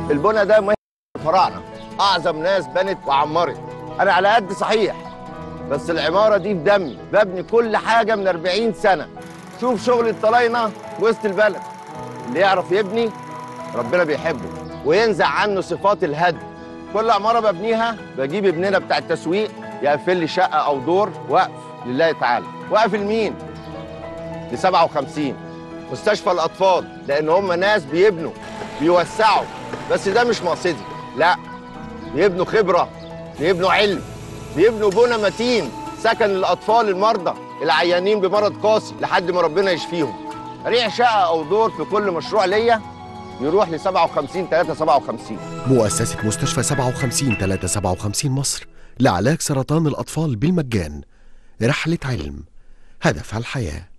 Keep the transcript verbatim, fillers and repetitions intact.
البنا ده مهنة الفراعنه، اعظم ناس بنت وعمرت. انا على قد صحيح، بس العماره دي في دمي، ببني كل حاجه من أربعين سنه. شوف شغل الطلاينه وسط البلد، اللي يعرف يبني ربنا بيحبه وينزع عنه صفات الهدم. كل عماره ببنيها بجيب ابننا بتاع التسويق يقفل لي شقه او دور وقف لله تعالى. وقف لمين؟ ل سبعة وخمسين مستشفى الاطفال، لان هم ناس بيبنوا بيوسعوا، بس ده مش مقصدي، لا، بيبنوا خبره، بيبنوا علم، بيبنوا بنى متين، سكن للاطفال المرضى العيانين بمرض قاسي لحد ما ربنا يشفيهم. ريع شقه او دور في كل مشروع ليا يروح ل سبعة وخمسين تلاتة سبعة وخمسين. مؤسسة مستشفى سبعة وخمسين تلاتة سبعة وخمسين مصر لعلاج سرطان الأطفال بالمجان. رحلة علم، هدفها الحياة.